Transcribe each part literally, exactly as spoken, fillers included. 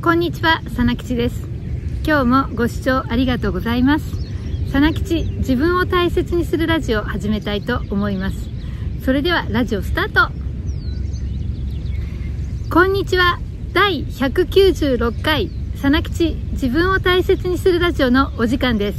こんにちは、さなきちです。今日もご視聴ありがとうございます。さなきち、自分を大切にするラジオを始めたいと思います。それではラジオスタート。こんにちは、だいひゃくきゅうじゅうろっかいさなきち、自分を大切にするラジオのお時間です。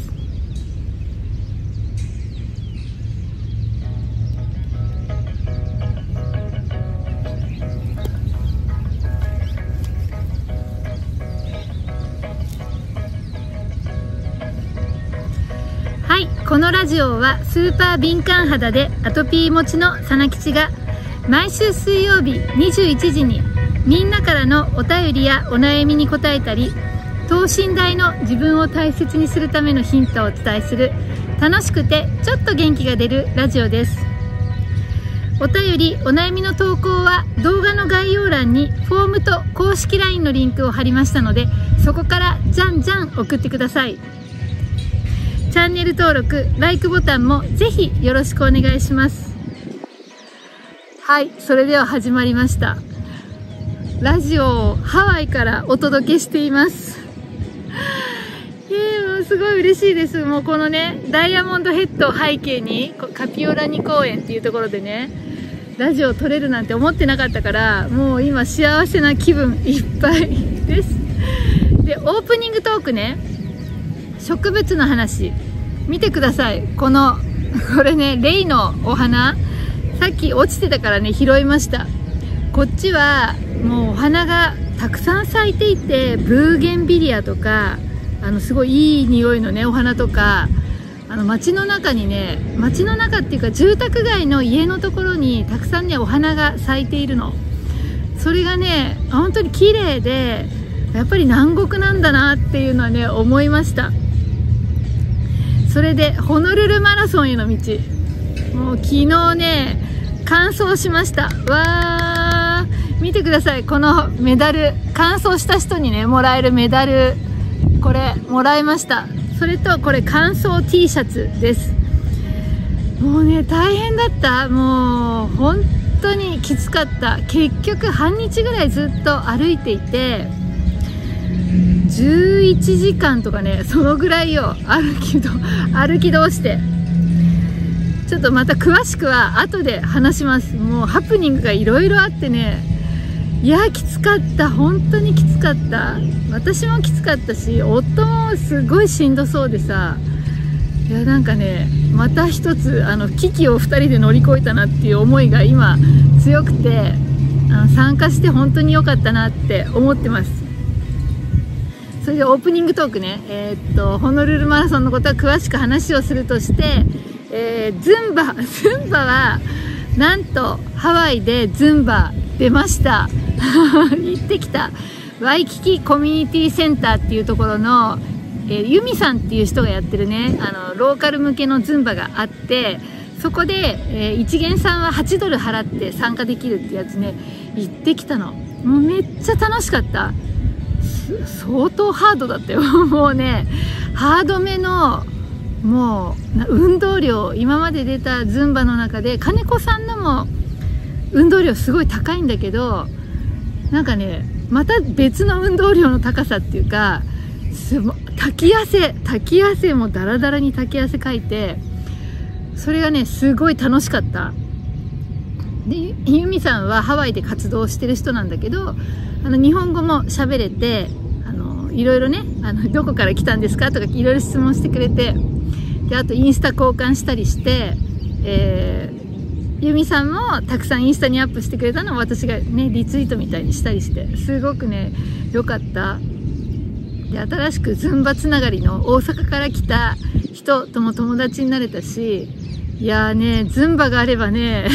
はい、このラジオはスーパー敏感肌でアトピー持ちのさなきちが毎週水曜日にじゅういちじにみんなからのお便りやお悩みに答えたり、等身大の自分を大切にするためのヒントをお伝えする楽しくてちょっと元気が出るラジオです。お便り、お悩みの投稿は動画の概要欄にフォームと公式 ライン のリンクを貼りましたので、そこからじゃんじゃん送ってください。チャンネル登録、ライクボタンもぜひよろしくお願いします。はい、それでは始まりました。ラジオをハワイからお届けしています。えー、もうすごい嬉しいです。もうこのね、ダイヤモンドヘッドを背景に、カピオラニ公園っていうところでね、ラジオを撮れるなんて思ってなかったから、もう今幸せな気分いっぱいです。で、オープニングトークね、植物の話見てください。このこれね、レイのお花、さっき落ちてたからね拾いました。こっちはもうお花がたくさん咲いていて、ブーゲンビリアとか、あのすごいいい匂いのねお花とか、あの街の中にね、街の中っていうか住宅街の家のところにたくさんねお花が咲いているの。それがね本当に綺麗で、やっぱり南国なんだなっていうのはね思いました。それでホノルルマラソンへの道、もう昨日ね完走しました。わー、見てください、このメダル、完走した人にねもらえるメダル、これもらいました。それとこれ完走 T シャツです。もうね大変だった。もう本当にきつかった。結局半日ぐらいずっと歩いていて、じゅういちじかんとかね、そのぐらいを歩きど歩き通して、ちょっとまた詳しくは後で話します。もうハプニングがいろいろあってね、いやきつかった、本当にきつかった。私もきつかったし、夫もすごいしんどそうでさ、いやなんかねまた一つあの危機をふたりで乗り越えたなっていう思いが今強くて、あの参加して本当に良かったなって思ってます。それでオープニングトークね、えー、っとホノルルマラソンのことは詳しく話をするとして、えー、ズンバズンバはなんとハワイでズンバ出ました。行ってきた。ワイキキコミュニティセンターっていうところの、えー、ユミさんっていう人がやってるね、あのローカル向けのズンバがあって、そこで、えー、一元さんははちドル払って参加できるってやつね、行ってきたの。もうめっちゃ楽しかった。相当ハードだったよ。もうねハードめのもう運動量、今まで出たズンバの中で金子さんのも運動量すごい高いんだけど、なんかねまた別の運動量の高さっていうか、すも滝汗滝汗もダラダラに滝汗かいて、それがねすごい楽しかった。でユミさんはハワイで活動してる人なんだけど、あの日本語も喋れて、あのいろいろね、あのどこから来たんですかとかいろいろ質問してくれて、であとインスタ交換したりして、えー、ユミさんもたくさんインスタにアップしてくれたのを私がねリツイートみたいにしたりして、すごくね良かった。で新しくズンバつながりの大阪から来た人とも友達になれたし、いやーねズンバがあればね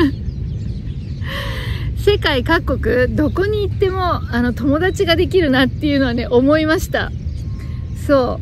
世界各国どこに行ってもあの友達ができるなっていうのはね思いました。そう、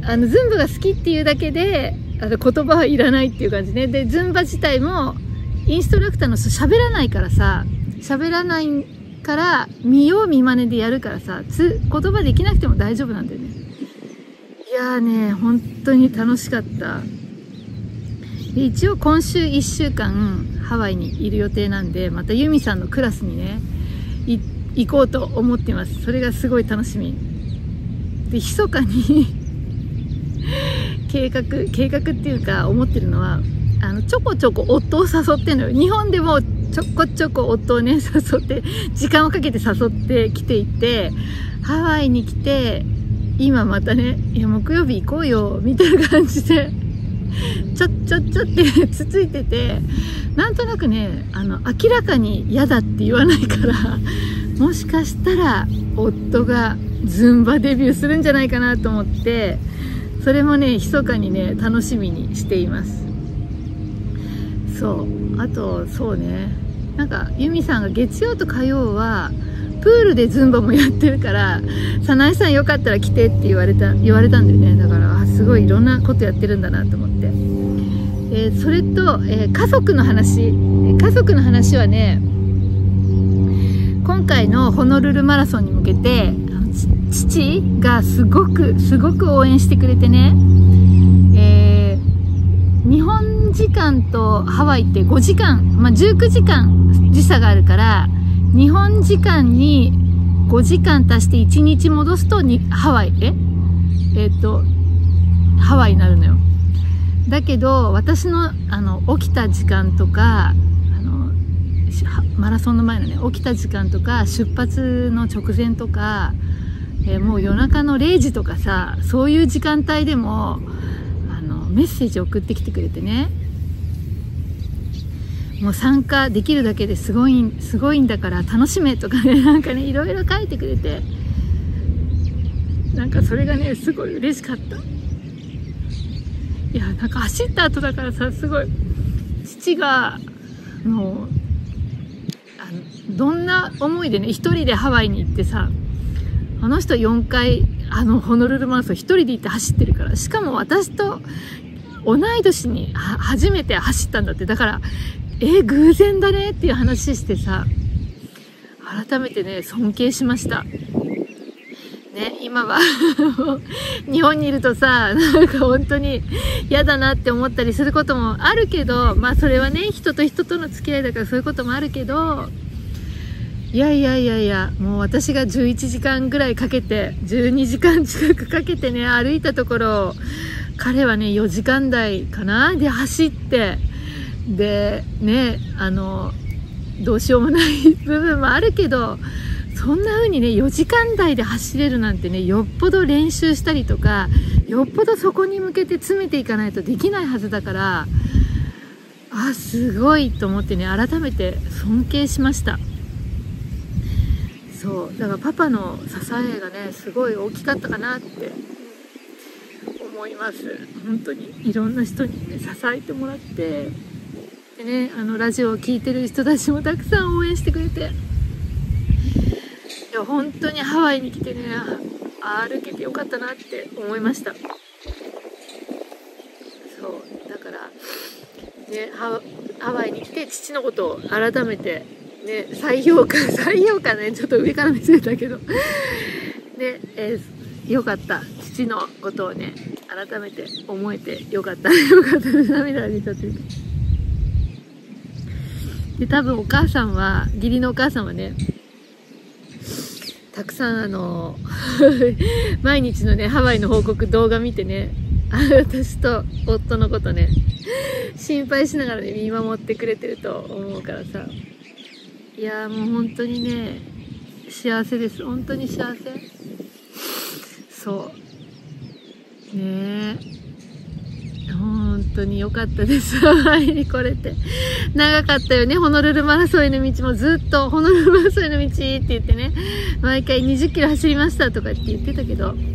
あのズンバが好きっていうだけであの言葉はいらないっていう感じね。でズンバ自体もインストラクターの人喋らないからさ、喋らないから見よう見まねでやるからさ、つ言葉できなくても大丈夫なんだよね。いやーね本当に楽しかった。で一応今週いっしゅうかんハワイにいる予定なんで、またユミさんのクラスにね行こうと思っています。それがすごい楽しみで、密かに計画計画っていうか思ってるのは、あのちょこちょこ夫を誘ってるのよ。日本でもちょこちょこ夫をね誘って時間をかけて誘ってきていて、ハワイに来て今またね、いや木曜日行こうよみたいな感じでちょちょちょってつついてて、なんとなくね、あの明らかに嫌だって言わないから、もしかしたら夫がズンバデビューするんじゃないかなと思って、それもね密かにね楽しみにしています。そう、あとそうね、なんかユミさんが月曜と火曜はプールでズンバもやってるから、早苗さんよかったら来てって言われた言われたんだよね。だからあすごいいろんなことやってるんだなと思って、えー、それと、えー、家族の話家族の話はね、今回のホノルルマラソンに向けて父がすごくすごく応援してくれてね、えー、日本時間とハワイってごじかん、まあ、じゅうくじかん時差があるから、日本時間にごじかん足していちにち戻すとにハワイええー、っとハワイになるのよ。だけど私のあの起きた時間とか、あのマラソンの前のね起きた時間とか出発の直前とか、えー、もう夜中のれいじとかさ、そういう時間帯でもあのメッセージ送ってきてくれてね、もう参加できるだけですごいすごいんだから楽しめとかね、なんかねいろいろ書いてくれて、なんかそれがねすごい嬉しかった。いやなんか走った後だからさ、すごい父がもうあのどんな思いでね一人でハワイに行ってさ、あの人よんかいあのホノルルマラソン一人で行って走ってるから、しかも私と同い年には初めて走ったんだって。だからえ偶然だねっていう話してさ、改めてね尊敬しましたね。今は日本にいるとさ、なんか本当に嫌だなって思ったりすることもあるけど、まあそれはね人と人との付き合いだからそういうこともあるけど、いやいやいやいや、もう私がじゅういちじかんぐらいかけてじゅうにじかん近くかけてね歩いたところ、彼はねよじかん台かなで走って、でね、あのどうしようもない部分もあるけど、そんな風にねよじかん台で走れるなんてね、よっぽど練習したりとか、よっぽどそこに向けて詰めていかないとできないはずだから、あすごいと思ってね改めて尊敬しました。そうだからパパの支えがねすごい大きかったかなって思います。本当にいろんな人にね支えてもらって、でね、あのラジオを聴いてる人たちもたくさん応援してくれて、いや本当にハワイに来てね歩けてよかったなって思いました。そうだからね、ハ, ハワイに来て父のことを改めてね再評価再評価ね、ちょっと上から見せたけどね、えー、よかった。父のことをね改めて思えてよかったよかったで涙が出ちゃってる。で多分お母さんは義理のお母さんはねたくさんあの毎日のねハワイの報告動画見てね、私と夫のことね心配しながらね見守ってくれてると思うからさ、いやーもう本当にね幸せです。本当に幸せ。そうねえ本当に良かったですハワイに来れて。長かったよね、ホノルルマラソンへの道も。ずっとホノルルマラソンへの道って言ってね、毎回にじゅっキロ走りましたとかって言ってたけど、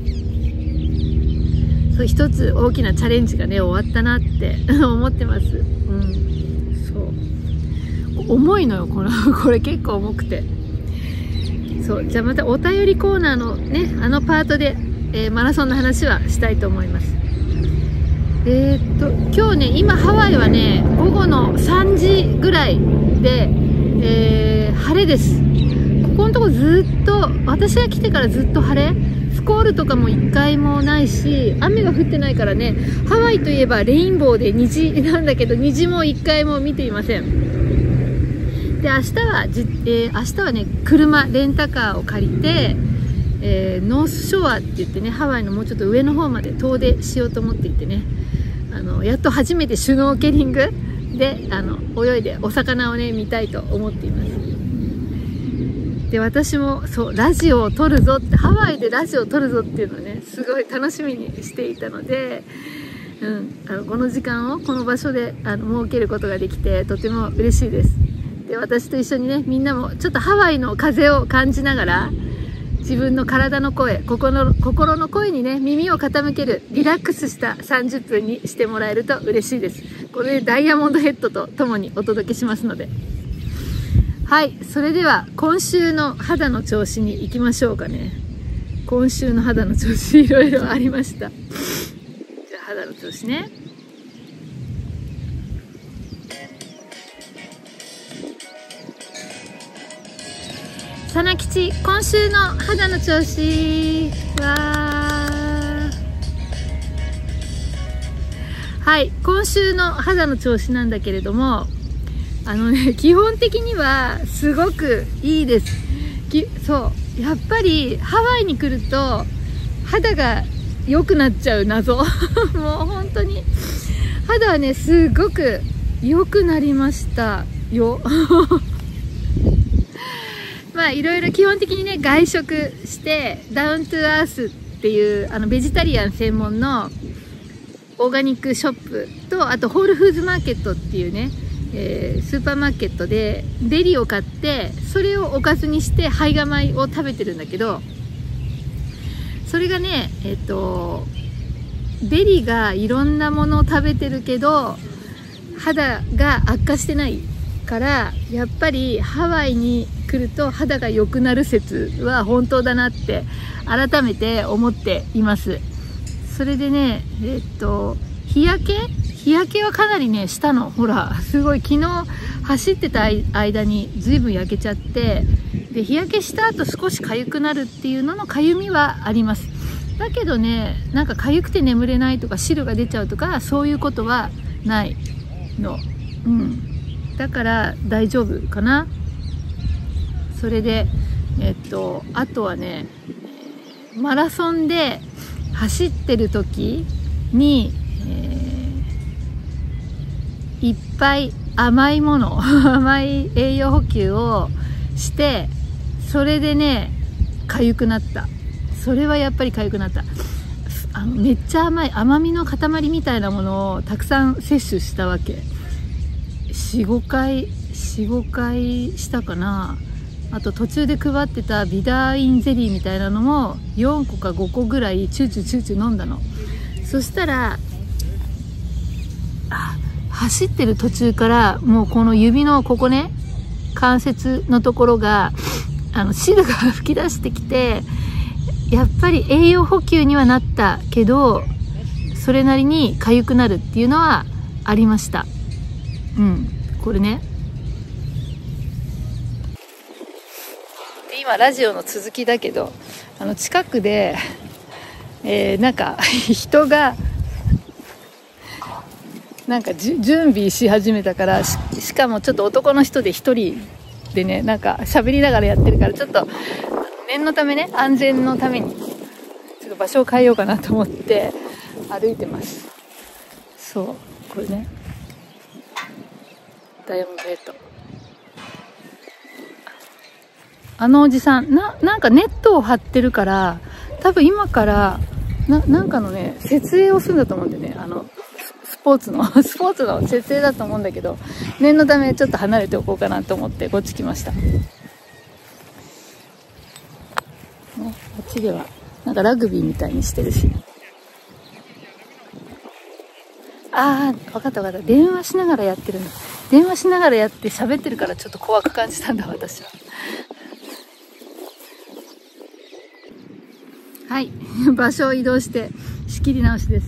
そう一つ大きなチャレンジがね終わったなって思ってます。うんそう重いのよこのこれ結構重くて。そうじゃあまたお便りコーナーのねあのパートで、えー、マラソンの話はしたいと思います。えー、っと今日ね今ハワイはね午後のさんじぐらいで、えー、晴れです。ここのとこずっと私が来てからずっと晴れ、スコールとかもいっかいもないし雨が降ってないからね、ハワイといえばレインボーで虹なんだけど虹もいっかいも見ていません。 で、明日はじ、えー、明日はね、車、レンタカーを借りて、えー、ノースショアって言ってね、ハワイのもうちょっと上の方まで遠出しようと思っていてね、あの、やっと初めてシュノーケリングで、あの、泳いでお魚をね、見たいと思っています。で、私も、そう、ラジオを撮るぞって、ハワイでラジオを撮るぞっていうのをね、すごい楽しみにしていたので、うん、あのこの時間をこの場所であの設けることができてとても嬉しいです。で、私と一緒にね、みんなもちょっとハワイの風を感じながら自分の体の声、心の、心の声にね、耳を傾けるリラックスしたさんじゅっぷんにしてもらえると嬉しいです。これでダイヤモンドヘッドとともにお届けしますので。はい、それでは今週の肌の調子に行きましょうかね。今週の肌の調子いろいろありました。肌の調子ね。さなきち、今週の肌の調子は、はい、今週の肌の調子なんだけれども、あのね、基本的にはすごくいいです。きそう、やっぱりハワイに来ると肌が良くなっちゃう謎もう本当に肌はね、すごく良くなりましたよまあいろいろ基本的にね、外食してダウントゥアースっていうあのベジタリアン専門のオーガニックショップと、あとホールフーズマーケットっていうね、えー、スーパーマーケットでデリを買って、それをおかずにして胚芽米を食べてるんだけど、それがね、えっと、デリがいろんなものを食べてるけど、肌が悪化してないから、やっぱりハワイに来ると肌が良くなる説は本当だなって改めて思っています。それでね、えっと、日焼け日焼けはかなりね、したの。ほら、すごい昨日走ってた間に随分焼けちゃって、で、日焼けした後少し痒くなるっていうのの痒みはあります。だけどね、なんか痒くて眠れないとか汁が出ちゃうとかそういうことはないの。うん。だから大丈夫かな。それで、えっと、あとはね、マラソンで走ってる時に、えー、いっぱい甘いもの、甘い栄養補給をして、それでね、痒くなった。それはやっぱり痒くなった。あのめっちゃ甘い甘みの塊みたいなものをたくさん摂取したわけ。よん、ごかいよん、ごかいしたかな。あと途中で配ってたビダーインゼリーみたいなのもよんこかごこぐらいチューチューチューチュー飲んだの。そしたらあ走ってる途中からもうこの指のここね、関節のところがあの汁が噴き出してきて、やっぱり栄養補給にはなったけど、それなりに痒くなるっていうのはありました。うん、これね。で今ラジオの続きだけど、あの近くで、えー、なんか人がなんかじ準備し始めたから、 し, しかもちょっと男の人で一人でね、なんか喋りながらやってるから、ちょっと念のためね、安全のためにちょっと場所を変えようかなと思って歩いてます。そう、これね、ダイヤモンドヘッド。あのおじさんな、なんかネットを張ってるから、多分今からな、なんかのね、設営をするんだと思うんでね、あのスポーツのスポーツの設営だと思うんだけど、念のためちょっと離れておこうかなと思ってこっち来ました。ね、こっちではなんかラグビーみたいにしてるし。ああ、分かった分かった。電話しながらやってるんだ。電話しながらやって喋ってるからちょっと怖く感じたんだ、私は。はい、場所を移動して仕切り直しです。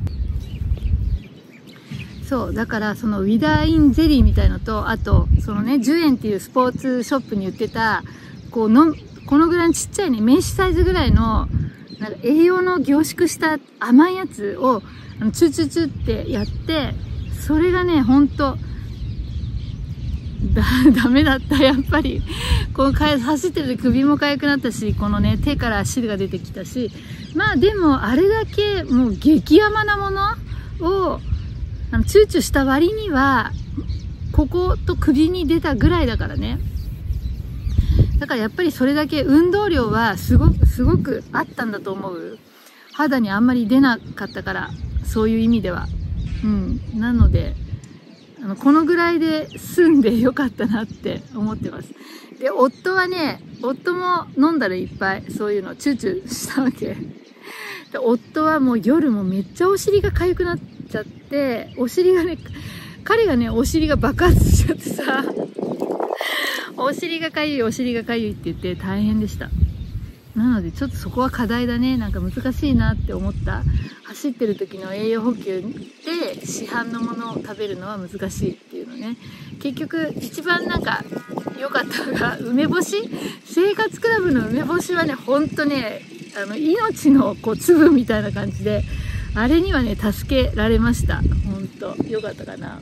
そう、だからそのウィダーインゼリーみたいのと、あとそのね、じゅうえんっていうスポーツショップに売ってたこうのこのぐらいのちっちゃいね、名刺サイズぐらいのなんか栄養の凝縮した甘いやつをあのチュチュチュってやって、それがね、ほんとだダメだった。やっぱりこう走ってると首も痒くなったし、このね手から汁が出てきたし、まあでもあれだけもう激甘なものをあのチューチューした割にはここと首に出たぐらいだからね。だからやっぱりそれだけ運動量はすごくすごくあったんだと思う。肌にあんまり出なかったから、そういう意味では。うん。なので、あの、このぐらいで済んでよかったなって思ってます。で、夫はね、夫も飲んだらいっぱい、そういうの、チューチューしたわけ。で、夫はもう夜もめっちゃお尻が痒くなっちゃって、お尻がね、彼がね、お尻が爆発しちゃってさ、お尻が痒い、お尻が痒いって言って大変でした。なのでちょっとそこは課題だね。なんか難しいなって思った。走ってる時の栄養補給で市販のものを食べるのは難しいっていうのね。結局一番なんか良かったのが梅干し。生活クラブの梅干しはね、ほんとね、あの命のこう粒みたいな感じで、あれにはね助けられました。ほんと良かったかな。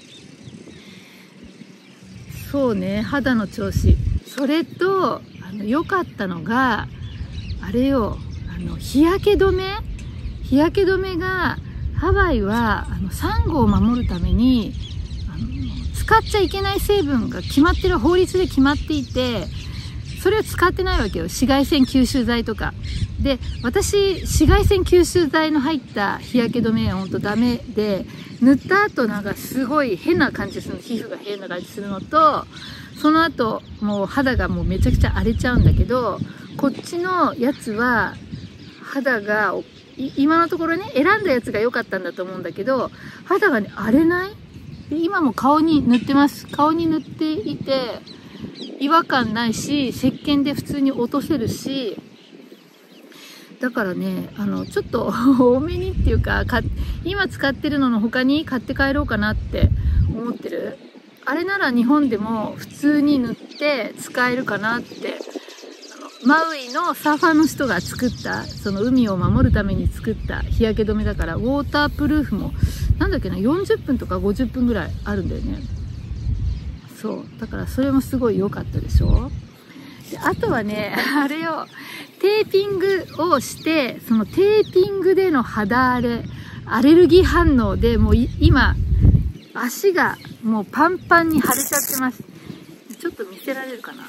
そうね、肌の調子。それとあの良かったのがあれよ、あの日焼け止め日焼け止めがハワイはあのサンゴを守るためにあの使っちゃいけない成分が決まってる、法律で決まっていて、それを使ってないわけよ。紫外線吸収剤とかで、私紫外線吸収剤の入った日焼け止めはほんとダメで、塗った後なんかすごい変な感じするの、皮膚が変な感じするのと、その後もう肌がもうめちゃくちゃ荒れちゃうんだけど、こっちのやつは肌が今のところね、選んだやつが良かったんだと思うんだけど、肌がね荒れない。で今も顔に塗ってます。顔に塗っていて違和感ないし、石鹸で普通に落とせるし、だからね、あのちょっと多めにっていうか、か今使ってるのの他に買って帰ろうかなって思ってる。あれなら日本でも普通に塗って使えるかなって。マウイのサーファーの人が作った、その海を守るために作った日焼け止めだから、ウォータープルーフもなんだっけな、よんじゅっぷんとかごじゅっぷんぐらいあるんだよね。そうだからそれもすごい良かったでしょ。であとはね、あれよ、テーピングをして、そのテーピングでの肌荒れ、アレルギー反応でもう今足がもうパンパンに腫れちゃってます。ちょっと見せられるかな。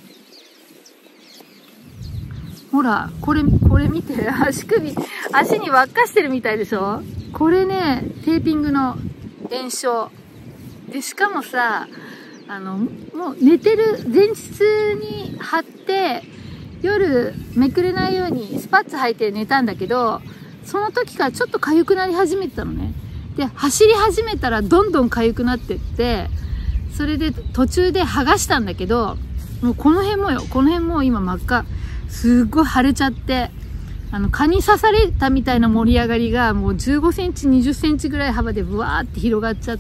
ほら、これ、これ見て、足首、足に輪っかしてるみたいでしょ。これね、テーピングの炎症。で、しかもさ、あの、もう寝てる前日に貼って、夜めくれないようにスパッツ履いて寝たんだけど、その時からちょっと痒くなり始めてたのね。で、走り始めたらどんどん痒くなってって、それで途中で剥がしたんだけど、もうこの辺もよ、この辺も今真っ赤。すっごい腫れちゃって、あの、蚊に刺されたみたいな盛り上がりがもうじゅうごセンチ、にじゅっセンチぐらい幅でブワーって広がっちゃって、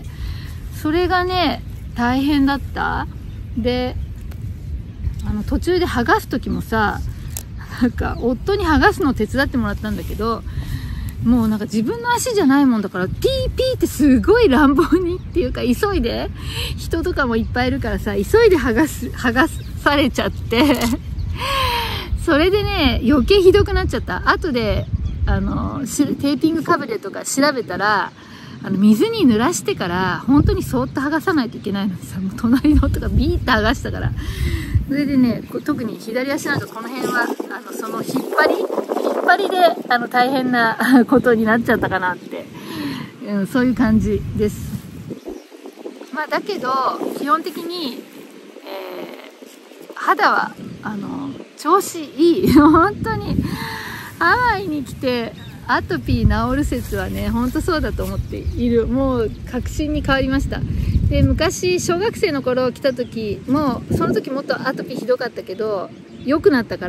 それがね、大変だった。で、あの、途中で剥がす時もさ、なんか、夫に剥がすのを手伝ってもらったんだけど、もうなんか自分の足じゃないもんだから、ピーピーってすごい乱暴にっていうか、急いで、人とかもいっぱいいるからさ、急いで剥がす、剥がされちゃって、それでね、余計ひどくなっちゃった。後で、あの、テーピングかぶれとか調べたら、あの、水に濡らしてから、本当にそーっと剥がさないといけないのにさ、もう隣のとかビーって剥がしたから。それでね、特に左足なんかこの辺は、あの、その引っ張り引っ張りで、あの、大変なことになっちゃったかなって、うん、そういう感じです。まあ、だけど、基本的に、えー、肌は、あの、調子いい。本当に、ハワイに来て、アトピー治る説はね、ほんとそうだと思っている。もう確信に変わりました。で、昔、小学生の頃来た時も、その時もっとアトピーひどかったけど、良くなったから、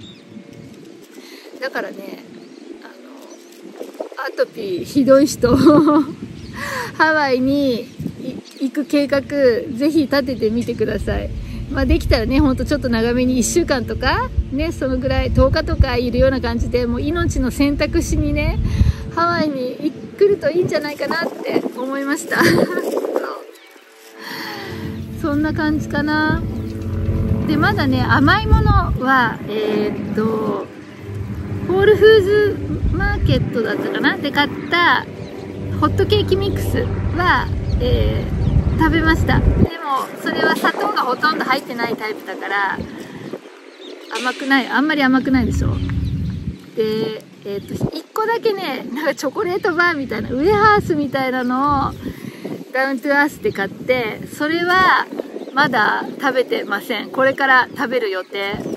だからね、あの、アトピーひどい人、ハワイに行く計画、ぜひ立ててみてください。まあできたらね、ほんとちょっと長めにいっしゅうかんとか、ね、そのぐらい、とおかとかいるような感じで、もう命の選択肢にね、ハワイに来るといいんじゃないかなって思いました。 んな感じかな。でまだね、甘いものはえー、っとホールフーズマーケットだったかなで買ったホットケーキミックスは、えー、食べました。でもそれは砂糖がほとんど入ってないタイプだから甘くない、あんまり甘くないでしょ。で、えー、っといっこだけね、なんかチョコレートバーみたいなウエハースみたいなのをダウントゥアースで買って、それはまだ食べてません。これから食べる予定。うん、だ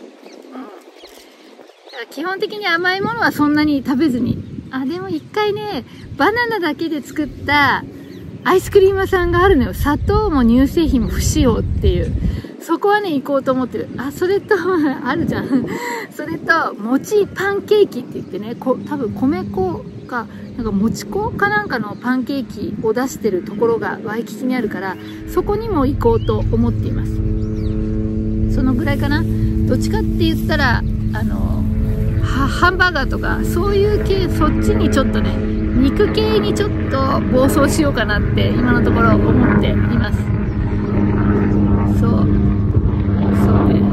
から基本的に甘いものはそんなに食べずに。あ、でも一回ね、バナナだけで作ったアイスクリーム屋さんがあるのよ。砂糖も乳製品も不使用っていう。そこはね、行こうと思ってる。あ、それと、あるじゃん。それと、餅パンケーキって言ってね、こ多分米粉か、なんかもち粉かなんかのパンケーキを出してるところがワイキキにあるから、そこにも行こうと思っています。そのぐらいかな。どっちかって言ったら、あの、はハンバーガーとか、そういう系、そっちにちょっとね、肉系にちょっと暴走しようかなって今のところ思っています。そう。そうね。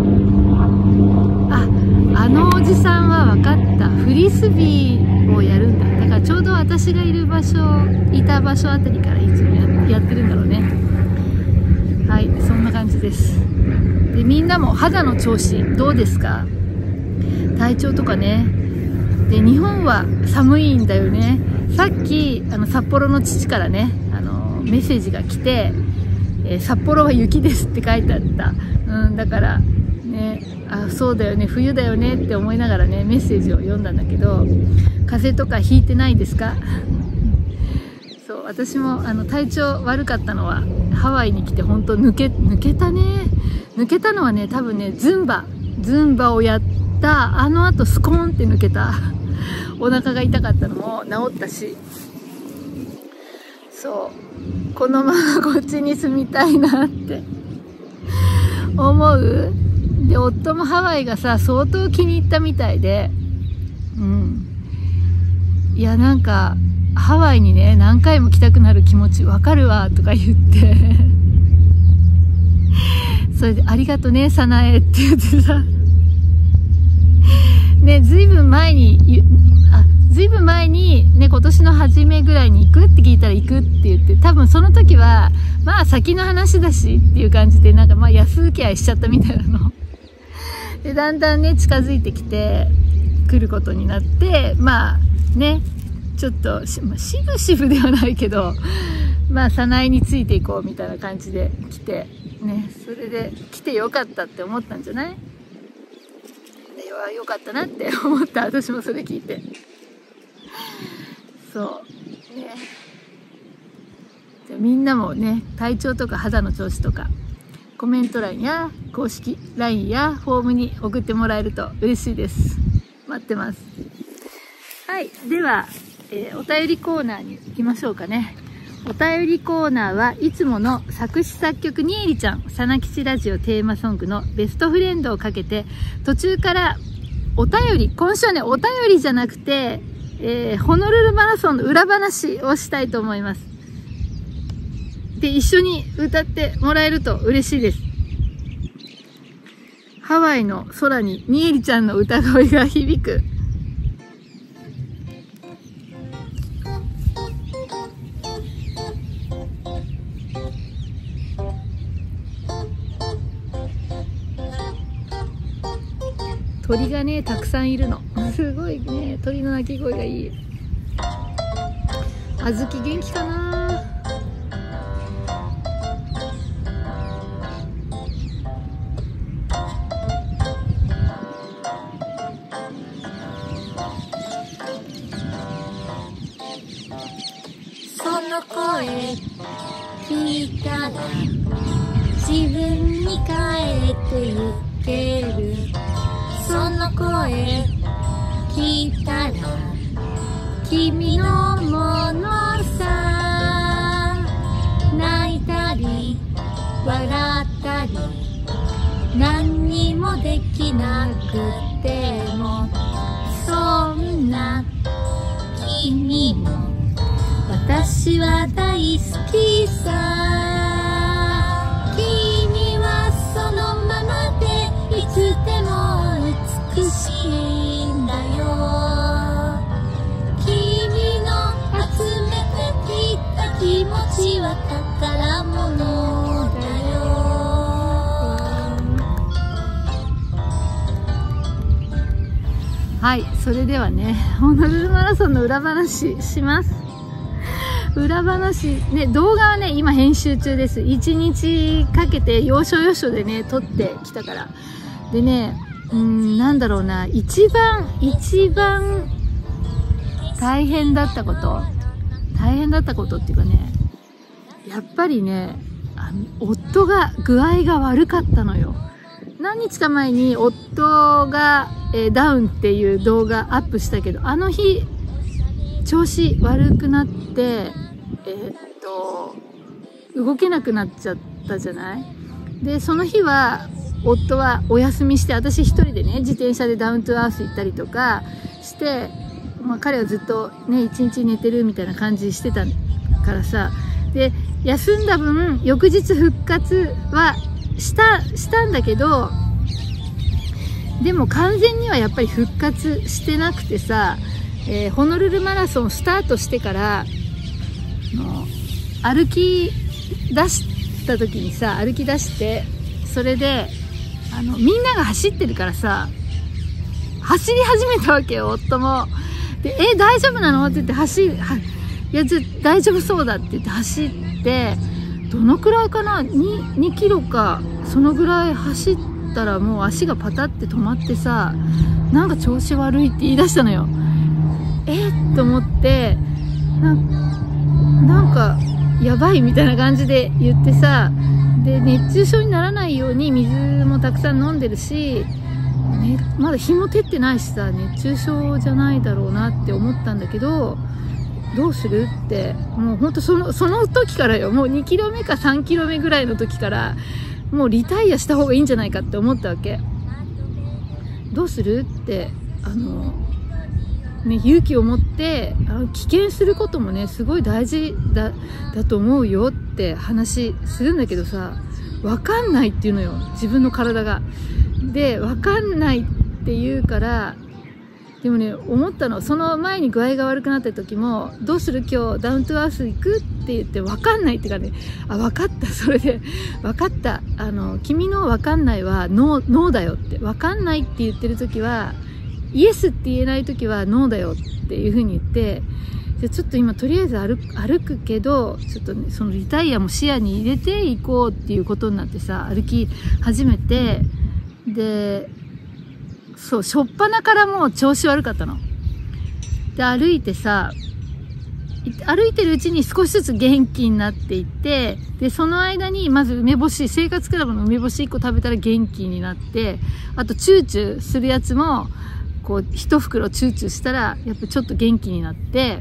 あ、あのおじさんは分かった。フリスビーをやるんだ。だからちょうど私がいる場所、いた場所あたりからいつも や, やってるんだろうね。はい、そんな感じです。で、みんなも肌の調子どうですか？体調とかね。で、日本は寒いんだよね。さっき、あの、札幌の父からね、あの、メッセージが来て、えー、札幌は雪ですって書いてあった。うん、だから、ね、あ、そうだよね、冬だよねって思いながらね、メッセージを読んだんだけど、風邪とかひいてないですか？そう、私も、あの、体調悪かったのは、ハワイに来て本当抜け、抜けたね。抜けたのはね、多分ね、ズンバ、ズンバをやった、あの後スコーンって抜けた。お腹が痛かったのも治ったし、そうこのままこっちに住みたいなって思う。で、夫もハワイがさ相当気に入ったみたいで、うん、いやなんかハワイにね何回も来たくなる気持ちわかるわとか言ってそれでありがとねサナエって言ってさね、ずいぶん前に、あ、ずいぶん前に、ね、今年の初めぐらいに行くって聞いたら行くって言って、多分その時は、まあ先の話だしっていう感じで、なんかまあ安請け合いしちゃったみたいなの。で、だんだんね、近づいてきて、来ることになって、まあね、ちょっとし、まあ、しぶしぶではないけど、まあ、早苗についていこうみたいな感じで来て、ね、それで来てよかったって思ったんじゃない？ではよかったなって思った。私もそれ聞いて。そう。ね。じゃあみんなもね、体調とか肌の調子とか、コメント欄や公式 ライン やフォームに送ってもらえると嬉しいです。待ってます。はい。では、えー、お便りコーナーに行きましょうかね。お便りコーナーはいつもの作詞作曲にえりちゃん、さなきちラジオテーマソングのベストフレンドをかけて、途中からお便り、今週はね、お便りじゃなくて、えー、ホノルルマラソンの裏話をしたいと思います。で、一緒に歌ってもらえると嬉しいです。ハワイの空ににえりちゃんの歌声が響く。鳥がね、たくさんいるの。すごいね、鳥の鳴き声がいい。あずき元気かな？ その声聞いたら自分に帰って言ってる。その声聞いたら君のものさ。泣いたり笑ったり何にもできなくても、そんな君も私は大好きさ。 はい、それではね、ホノルルマラソンの裏話します。裏話、ね、動画はね、今編集中です。いちにちかけて、要所要所でね、撮ってきたから。でね、うーん、なんだろうな、一番、一番、大変だったこと、大変だったことっていうかね、やっぱりね、あの夫が具合が悪かったのよ。何日か前に夫が、えー、ダウンっていう動画アップしたけど、あの日、調子悪くなって、えー、っと、動けなくなっちゃったじゃない？で、その日は、夫はお休みして、私一人でね、自転車でダウントゥアース行ったりとかして、まあ彼はずっとね、一日寝てるみたいな感じしてたからさ、で、休んだ分、翌日復活はした、したんだけど、でも完全にはやっぱり復活してなくてさ、えー、ホノルルマラソンスタートしてから、の歩き出した時にさ、歩き出して、それで、あの、みんなが走ってるからさ、走り始めたわけよ、夫も。で、え、大丈夫なのって言って走る、はいや、じゃ、大丈夫そうだって言って走って、どのくらいかな 2, 2キロか、そのぐらい走ったらもう足がパタって止まってさ、なんか調子悪いって言い出したのよ。えっと思って、な、なんか、やばいみたいな感じで言ってさ、で、熱中症にならないように水もたくさん飲んでるし、ね、まだ日も照ってないしさ、熱中症じゃないだろうなって思ったんだけど、どうするって、もうほんとその、その時からよ、もうにキロめかさんキロめぐらいの時から、もうリタイアした方がいいんじゃないかって思ったわけ。どうするって、あの、ね、勇気を持って、あの危険することもね、すごい大事だ、だと思うよって話するんだけどさ、わかんないっていうのよ、自分の体が。で、わかんないって言うから、でもね、思ったの。その前に具合が悪くなった時も、どうする今日ダウントゥアース行くって言って、わかんないってかね、あ、わかった。それで、わかった。あの、君のわかんないはノー、ノーだよって。わかんないって言ってる時は、イエスって言えない時はノーだよっていう風に言って、じゃちょっと今とりあえず歩く、歩くけど、ちょっとね、そのリタイアも視野に入れていこうっていうことになってさ、歩き始めて、で、そう、しょっぱなからもう調子悪かったの。で、歩いてさ、歩いてるうちに少しずつ元気になっていって、で、その間にまず梅干し、生活クラブの梅干しいっこ食べたら元気になって、あとチューチューするやつも、こう、一袋チューチューしたら、やっぱちょっと元気になって、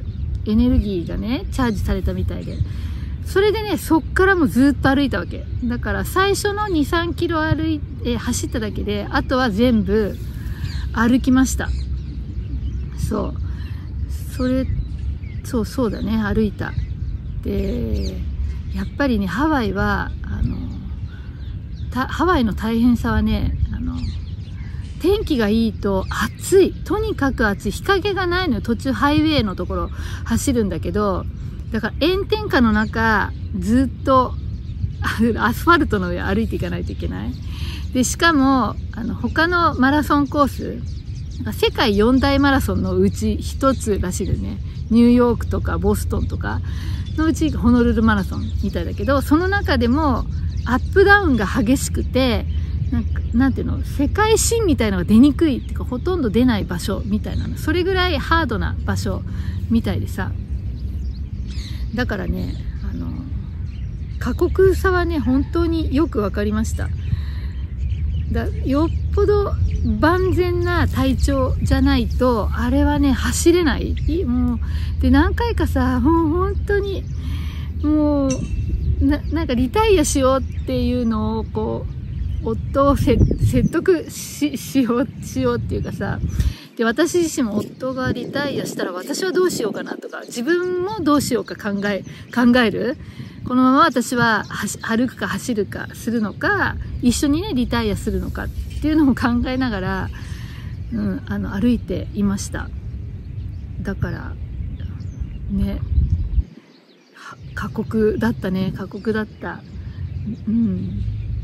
エネルギーがね、チャージされたみたいで。それでね、そっからもずっと歩いたわけ。だから最初のに、さんキロ歩いて、走っただけで、あとは全部歩きました。そう。それ、そうそうだね、歩いた。で、やっぱりね、ハワイは、あの、たハワイの大変さはね、あの、天気がいいと暑い。とにかく暑い。日陰がないのよ。途中ハイウェイのところ走るんだけど、だから炎天下の中、ずっとアスファルトの上歩いていかないといけない。で、しかも、あの、他のマラソンコース、世界四大マラソンのうち一つらしいですね。ニューヨークとかボストンとかのうちホノルルマラソンみたいだけど、その中でもアップダウンが激しくて、なんか、なんていうの、世界新みたいなのが出にくいっていうか、ほとんど出ない場所みたいなの。それぐらいハードな場所みたいでさ。だからね、あの、過酷さはね、本当によくわかりました。だよっぽど万全な体調じゃないと、あれはね、走れない。もう、で、何回かさ、もう本当に、もう、な、なんかリタイアしようっていうのを、こう、夫を説得 し, しよう、しようっていうかさ、で、私自身も夫がリタイアしたら私はどうしようかなとか、自分もどうしようか考え、考える。このまま私は歩くか走るかするのか、一緒にね、リタイアするのかっていうのを考えながら、うん、あの、歩いていました。だから、ね、過酷だったね、過酷だった。うん。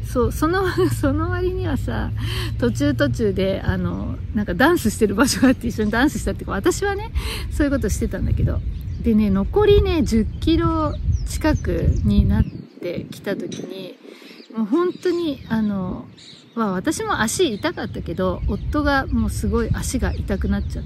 そう、その、その割にはさ、途中途中で、あの、なんかダンスしてる場所があって一緒にダンスしたっていうか、私はね、そういうことしてたんだけど。でね、残りね、じゅっキロ近くになってきた時に、もう本当に、あの、まあ私も足痛かったけど、夫がもうすごい足が痛くなっちゃって、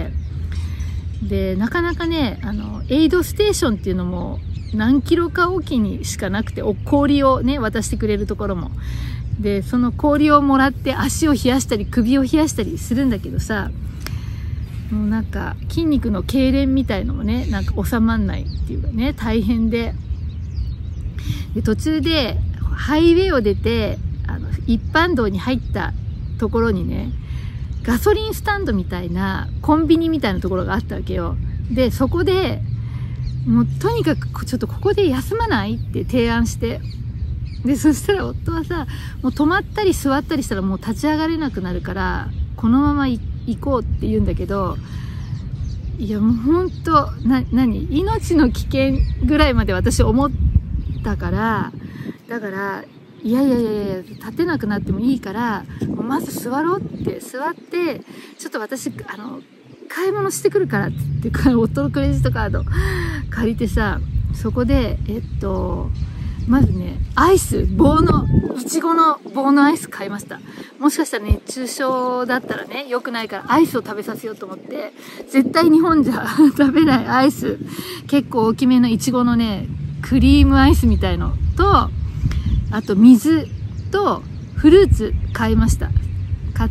で、なかなかね、あの、エイドステーションっていうのも何キロかおきにしかなくて、お氷をね、渡してくれるところも。で、その氷をもらって足を冷やしたり、首を冷やしたりするんだけどさ、もうなんか筋肉の痙攣みたいのもね、なんか収まんないっていうかね、大変で。で、途中でハイウェイを出て、あの、一般道に入ったところにね、ガソリンスタンドみたいな、コンビニみたいなところがあったわけよ。で、そこで、もうとにかくちょっとここで休まないって提案して。で、そしたら夫はさ、もう止まったり座ったりしたらもう立ち上がれなくなるから、このまま行こうって言うんだけど、いやもうほんと、な、なに命の危険ぐらいまで私思ったから、だから、いやいやいやいや、立てなくなってもいいから、まず座ろうって座って、ちょっと私、あの、買い物してくるからって言って、夫のクレジットカード借りてさ、そこで、えっと、まずね、アイス、棒の、いちごの棒のアイス買いました。もしかしたら熱中症だったらね、良くないからアイスを食べさせようと思って、絶対日本じゃ食べないアイス、結構大きめのいちごのね、クリームアイスみたいのと、あと水とフルーツ買いました。買って、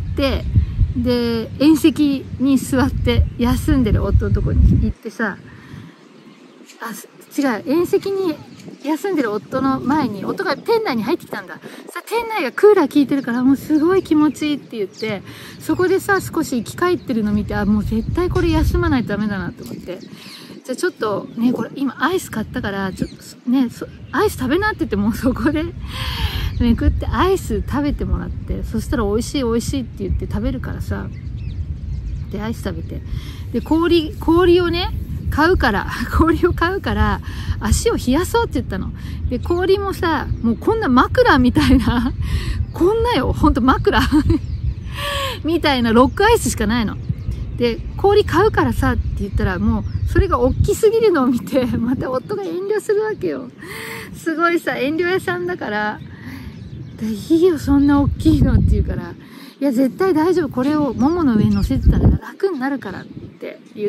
で、縁石に座って休んでる夫のとこに行ってさ、あ、違う、縁石に休んでる夫の前に、夫が店内に入ってきたんだ。さ、店内がクーラー効いてるから、もうすごい気持ちいいって言って、そこでさ、少し生き返ってるの見て、あ、もう絶対これ休まないとダメだなと思って。じゃあちょっとね、これ今アイス買ったから、ちょっとね、アイス食べなって言ってもうそこでめくってアイス食べてもらって、そしたら美味しい美味しいって言って食べるからさ、で、アイス食べて。で、氷、氷をね、買うから、氷を買うから、足を冷やそうって言ったの。で、氷もさ、もうこんな枕みたいな、こんなよ、ほんと枕みたいなロックアイスしかないの。で、氷買うからさって言ったら、もう、それが大きすぎるのを見て、また夫が遠慮するわけよ。すごいさ、遠慮屋さんだから、いいよ、そんな大きいのって言うから、いや、絶対大丈夫。これをももの上に乗せてたら楽になるからって言って、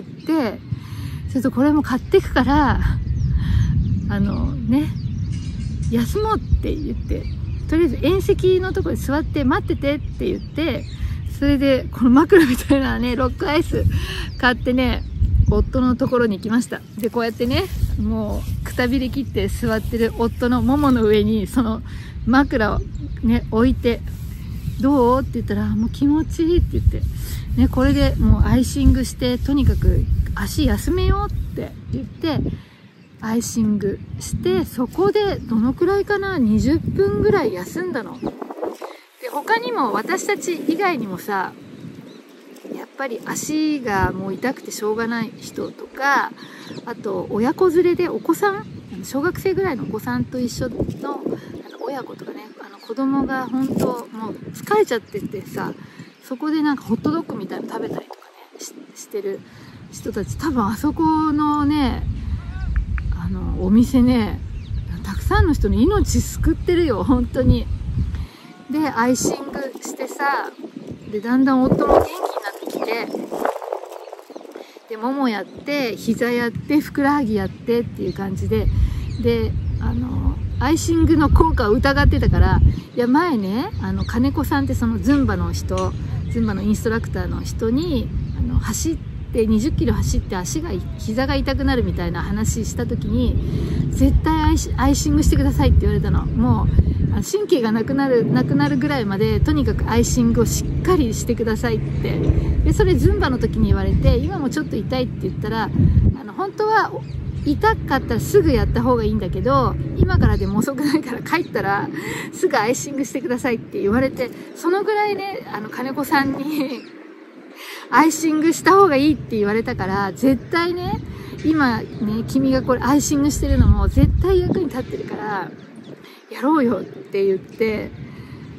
ちょっとこれも買ってくから、あのね、休もうって言って、とりあえず縁石のところに座って待っててって言って、それで、この枕みたいなね、ロックアイス買ってね、夫のところに行きました。で、こうやってね、もう、くたびれ切って座ってる夫のももの上に、その枕をね、置いて、どうって言ったら、もう気持ちいいって言って、ね、これでもうアイシングして、とにかく足休めようって言って、アイシングして、そこでどのくらいかな、にじゅっぷんぐらい休んだの。で、他にも私たち以外にもさ、やっぱり足がもう痛くてしょうがない人とか、あと親子連れでお子さん、小学生ぐらいのお子さんと一緒のあの親子とかね、あの子供が本当もう疲れちゃっててさ、そこでなんかホットドッグみたいなの食べたりとかね し, してる人たち、多分あそこのね、あのお店ね、たくさんの人の命救ってるよ、本当に。で、アイシングしてさ、で、だんだん夫も元気になってきて、で、ももやって、膝やって、ふくらはぎやってっていう感じで、で、あの、アイシングの効果を疑ってたから、いや、前ね、あの、金子さんってそのズンバの人、ズンバのインストラクターの人に、あの、走って、にじゅっキロ走って足が、膝が痛くなるみたいな話した時に、絶対アイシ、アイシングしてくださいって言われたの。もう、神経がなくなる、なくなるぐらいまで、とにかくアイシングをしっかりしてくださいって。で、それズンバの時に言われて、今もちょっと痛いって言ったら、あの、本当は、痛かったらすぐやった方がいいんだけど、今からでも遅くないから帰ったら、すぐアイシングしてくださいって言われて、そのぐらいね、あの、金子さんに、アイシングした方がいいって言われたから、絶対ね、今ね、君がこれアイシングしてるのも絶対役に立ってるから、やろうよって言って、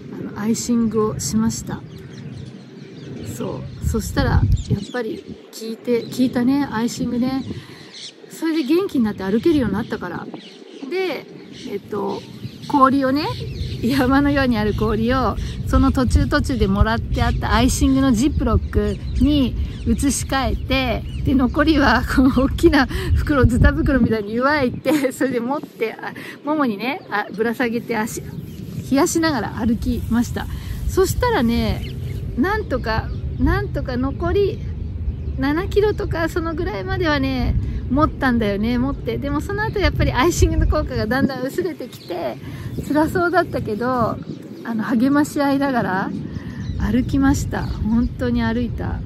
あのアイシングをしました。そうそしたらやっぱり効いて効いたね、アイシングね。それで元気になって歩けるようになったから。でえっと氷をね、山のようにある氷をその途中途中でもらってあったアイシングのジップロックに移し替えて、で残りはこの大きな袋、ズタ袋みたいに湯わいて、それで持ってあももにねあぶら下げて足冷やしながら歩きました。そしたらね、なんとかなんとか残りななキロとかそのぐらいまではね持ったんだよね、持って。でもその後やっぱりアイシングの効果がだんだん薄れてきて辛そうだったけど、あの励まし合いながら歩きました。本当に歩いた。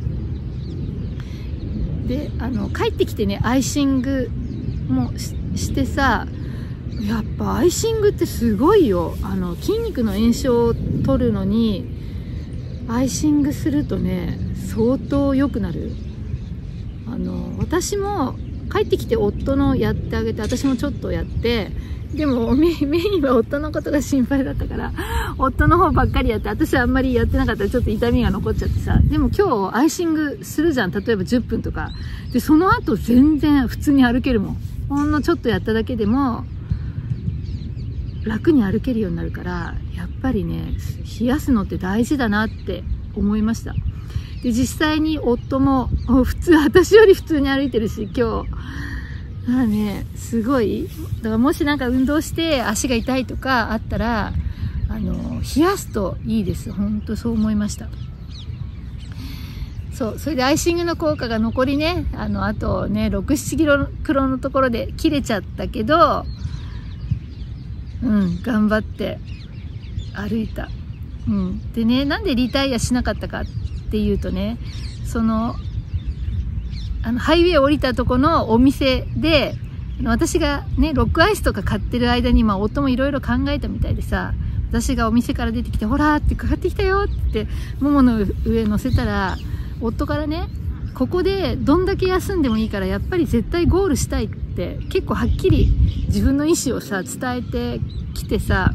であの帰ってきてね、アイシングも し, してさ、やっぱアイシングってすごいよ。あの筋肉の炎症を取るのにアイシングするとね相当良くなる。あの私も帰ってきて夫のやってあげて、私もちょっとやって、でもメインは夫のことが心配だったから夫の方ばっかりやって、私はあんまりやってなかったらちょっと痛みが残っちゃってさ。でも今日アイシングするじゃん、例えばじゅっぷんとかで、その後全然普通に歩けるもん。ほんのちょっとやっただけでも楽に歩けるようになるから、やっぱりね冷やすのって大事だなって思いました。で実際に夫も普通、私より普通に歩いてるし今日。まあね、すごい。だからもしなんか運動して足が痛いとかあったら、あの、冷やすといいです。本当そう思いました。そう。それでアイシングの効果が残りね、あの、あとね、ろく、ななキロクロのところで切れちゃったけど、うん、頑張って歩いた。うん。でね、なんでリタイアしなかったかっていうとね、その、あのハイウェイ降りたとこのお店で、私がねロックアイスとか買ってる間に、まあ夫もいろいろ考えたみたいでさ、私がお店から出てきて、ほらーってかかってきたよってももの上乗せたら、夫からね、ここでどんだけ休んでもいいからやっぱり絶対ゴールしたいって結構はっきり自分の意思をさ伝えてきてさ、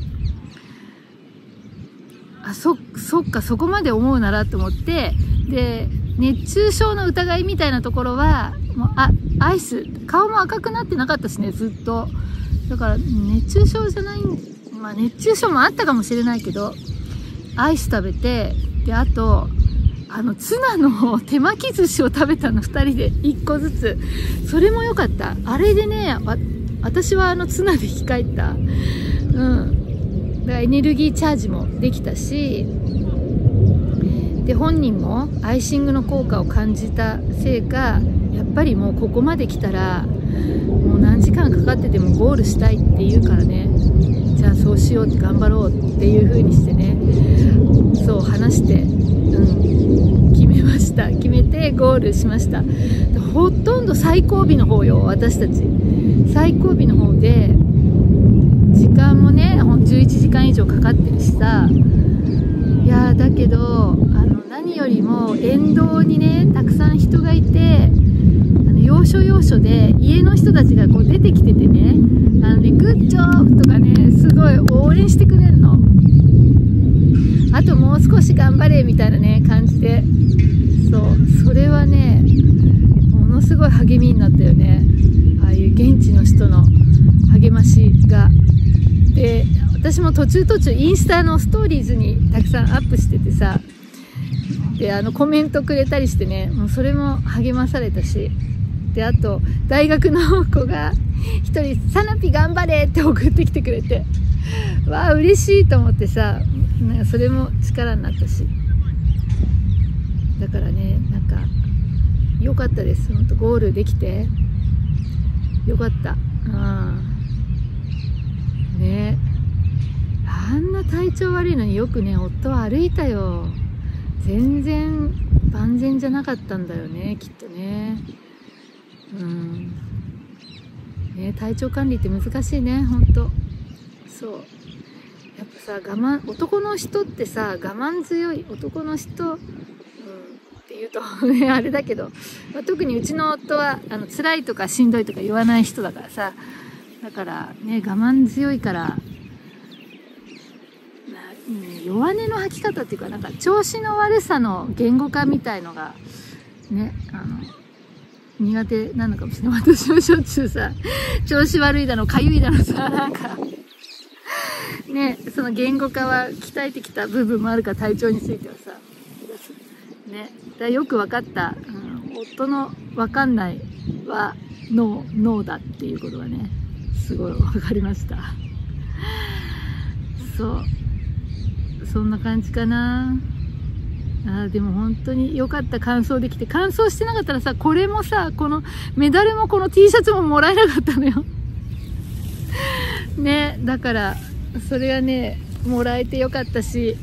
あ、そそっか、そこまで思うならと思って、で熱中症の疑いみたいなところはもう、あ、アイス、顔も赤くなってなかったしね、ずっと。だから熱中症じゃない、まあ熱中症もあったかもしれないけど、アイス食べて、であとあのツナの手巻き寿司を食べたの、ふたりでいっこずつ。それも良かった。あれでね、わ私はあのツナで生き返った。うん。だからエネルギーチャージもできたし、で本人もアイシングの効果を感じたせいか、やっぱりもうここまで来たらもう何時間かかっててもゴールしたいって言うからね、じゃあそうしようって頑張ろうっていう風にしてね、そう話して、うん、決めました。決めてゴールしました。ほとんど最後尾の方よ、私たち最後尾の方で、時間もねじゅういちじかん以上かかってるしさ。いやーだけどあの何よりも沿道にねたくさん人がいて、あの要所要所で家の人たちがこう出てきててね、あのねグッジョブとかねすごい応援してくれるの。あともう少し頑張れみたいなね感じで、そうそれはねものすごい励みになったよね、ああいう現地の人の励ましが。で私も途中途中インスタのストーリーズにたくさんアップしててさ、であのコメントくれたりしてね、もうそれも励まされたし、であと大学の子が一人「サナピ頑張れ!」って送ってきてくれて、わあ嬉しいと思ってさ、なんかそれも力になったし、だからねなんか良かったです。本当ゴールできて良かった。うんね、あんな体調悪いのによくね夫は歩いたよ。全然万全じゃなかったんだよね、きっとね。うんね、体調管理って難しいね、ほんと。そうやっぱさ、我慢、男の人ってさ我慢強い男の人、うん、って言うとねあれだけど、まあ、特にうちの夫はあの辛いとかしんどいとか言わない人だからさ、だからね我慢強いから、まあ、 うん、弱音の吐き方っていうか、なんか調子の悪さの言語化みたいのがね、あの苦手なのかもしれない。私もしょっちゅうさ、調子悪いだのかゆいだのさ、なんかね、その言語化は鍛えてきた部分もあるから、体調についてはさね、だからよく分かった、うん、夫の分かんないはノーノーだっていうことがね、すごい分かりました。そうそんな感じかな。あ、でも本当に良かった。完走できて。完走してなかったらさ、これもさ、このメダルもこの T シャツももらえなかったのよね、だからそれはね、もらえてよかったし、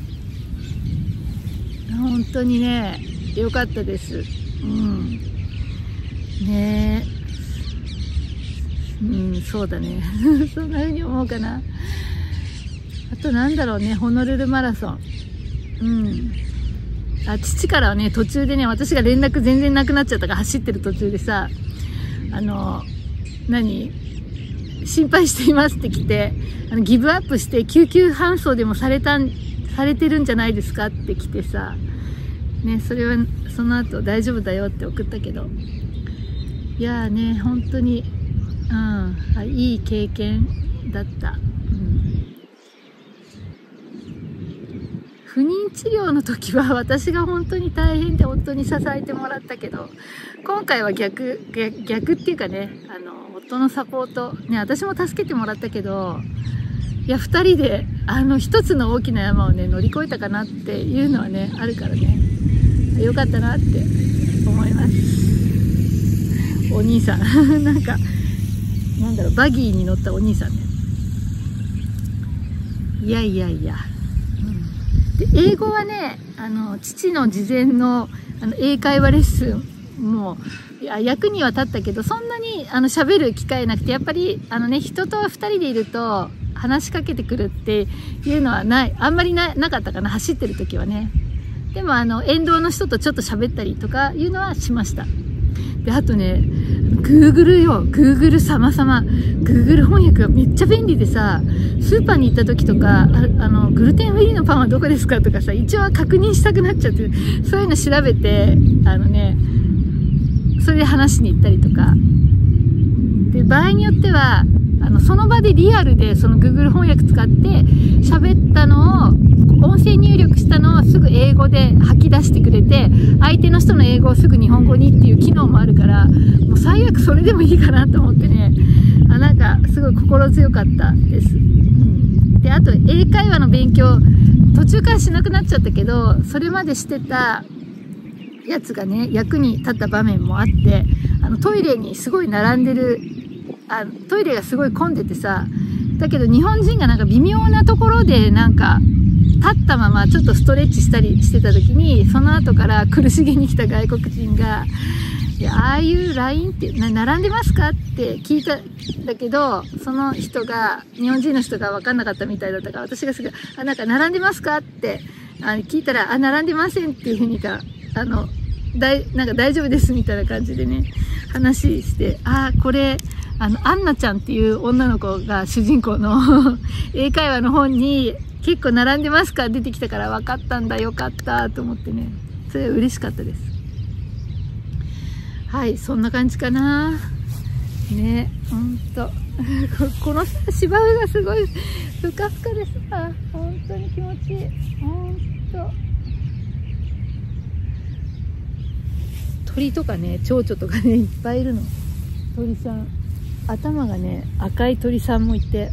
本当にね、良かったです。うんねえ、うん、そうだねそんな風に思うかな。あとなんだろうね、ホノルルマラソン、うんあ、父からはね、途中でね、私が連絡全然なくなっちゃったから、走ってる途中でさ、あの何心配していますって来て、あのギブアップして救急搬送でもされたんされてるんじゃないですかって来てさね、それはその後大丈夫だよって送ったけど、いやーね、本当に、うん、あ、いい経験だった。不妊治療の時は私が本当に大変で夫に支えてもらったけど、今回は逆、逆、逆っていうかね、あの、夫のサポート、ね、私も助けてもらったけど、いや、二人で、あの、一つの大きな山をね、乗り越えたかなっていうのはね、あるからね、よかったなって思います。お兄さん、なんか、なんだろう、バギーに乗ったお兄さんね。いやいやいや。で英語はね、あの父の事前のあの英会話レッスンもいや役には立ったけど、そんなにあの喋る機会なくて、やっぱりあのね、人とふたりでいると話しかけてくるっていうのはない、あんまり な, なかったかな、走ってる時はね。でもあの沿道の人とちょっと喋ったりとかいうのはしました。で、あとね、Google よ、Google 様々。Google 翻訳がめっちゃ便利でさ、スーパーに行った時とか、あ, あの、グルテンフリーのパンはどこですかとかさ、一応確認したくなっちゃって、そういうの調べて、あのね、それで話しに行ったりとか。で、場合によっては、あの、その場でリアルでその Google 翻訳使って喋ったのを、音声入力したのをすぐ英語で吐き出してくれて、相手の人の英語をすぐ日本語にっていう機能もあるから、もう最悪それでもいいかなと思ってね、あ、なんかすごい心強かったです。うん、で、あと英会話の勉強、途中からしなくなっちゃったけど、それまでしてたやつがね、役に立った場面もあって、あのトイレにすごい並んでる、あ、トイレがすごい混んでてさ、だけど日本人がなんか微妙なところでなんか、立ったままちょっとストレッチしたりしてた時に、その後から苦しげに来た外国人が、いや、ああいう ライン ってな並んでますかって聞いたんだけど、その人が、日本人の人が分かんなかったみたいだったから、私がすぐ、あ、なんか並んでますかってあ聞いたら、あ、並んでませんっていうふうにか、あの、だい、なんか大丈夫ですみたいな感じでね、話して、あ、これ、あの、アンナちゃんっていう女の子が主人公の英会話の本に、結構並んでますか出てきたから分かったんだ、よかったと思ってね、それは嬉しかったです。はい、そんな感じかなね。ほんとこの芝生がすごいふかふかでさ、本当に気持ちいい。ほんと鳥とかね、蝶々とかね、いっぱいいるの。鳥さん、頭がね、赤い鳥さんもいて、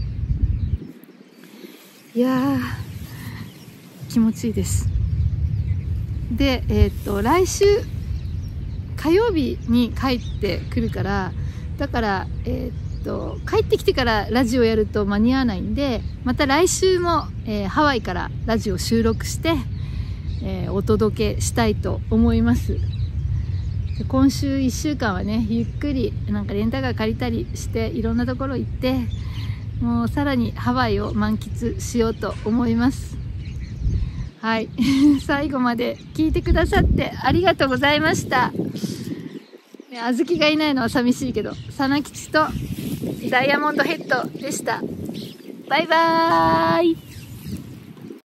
いやー、気持ちいいです。で、えーっと、来週、火曜日に帰ってくるから、だから、えーっと、帰ってきてからラジオやると間に合わないんで、また来週も、えー、ハワイからラジオ収録して、えー、お届けしたいと思います。で、今週いっしゅうかんはね、ゆっくり、なんかレンタカー借りたりして、いろんなところ行って、もうさらにハワイを満喫しようと思います。はい。最後まで聞いてくださってありがとうございました。あずきがいないのは寂しいけど、さなきちとダイヤモンドヘッドでした。バイバーイ。